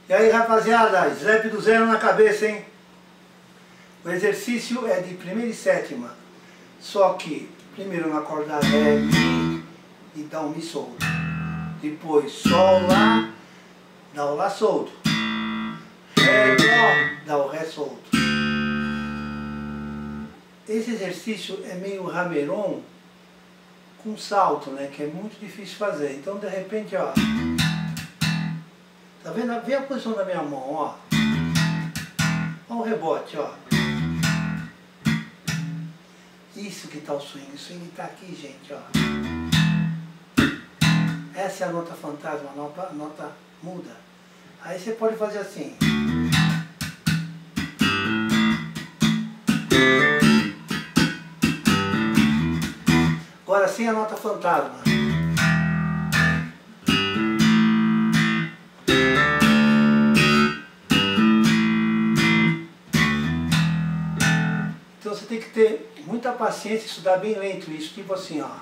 E aí, rapaziada, slap do zero na cabeça, hein? O exercício é de primeira e sétima. Só que primeiro na corda Ré, Mi e dá um Mi solto. Depois Sol, Lá, dá o Lá solto. Ré, Dó, dá o Ré solto. Esse exercício é meio rameron com salto, né? Que é muito difícil fazer. Então, de repente, ó. Tá vendo? Vê a posição da minha mão, ó. Olha o rebote, ó. Isso que tá o swing. O swing tá aqui, gente, ó. Essa é a nota fantasma, a nota muda. Aí você pode fazer assim. Agora sem a nota fantasma. Então você tem que ter muita paciência e estudar bem lento isso, tipo assim, ó.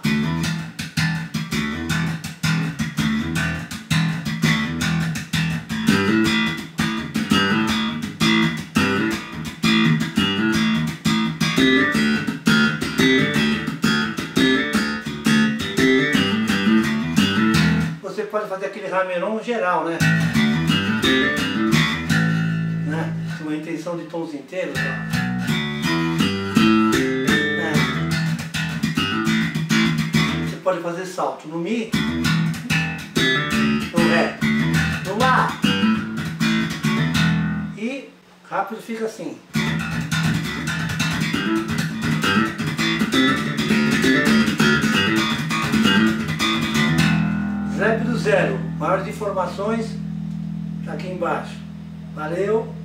Você pode fazer aquele rameron geral, né? Com uma intenção de tons inteiros, ó. Pode fazer salto no Mi, no Ré, no Lá e rápido fica assim. Slap do zero, maiores informações tá aqui embaixo. Valeu!